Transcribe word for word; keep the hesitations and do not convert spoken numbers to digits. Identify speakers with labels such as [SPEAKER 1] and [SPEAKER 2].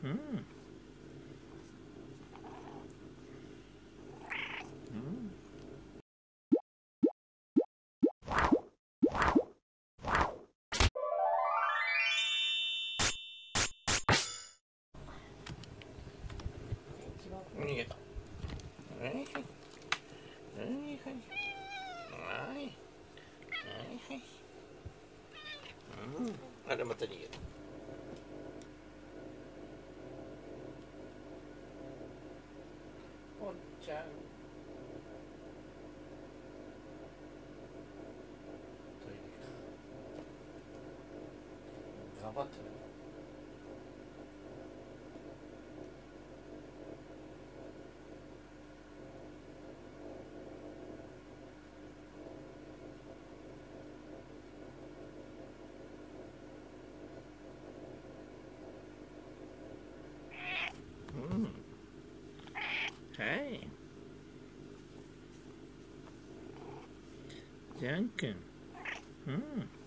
[SPEAKER 1] うん。逃げた。はいはい。はいはい。はいはいはい。うん。あれまた逃げた。おっちゃん。トイレか。頑張ってね。うん。はい。ジャン君。うん。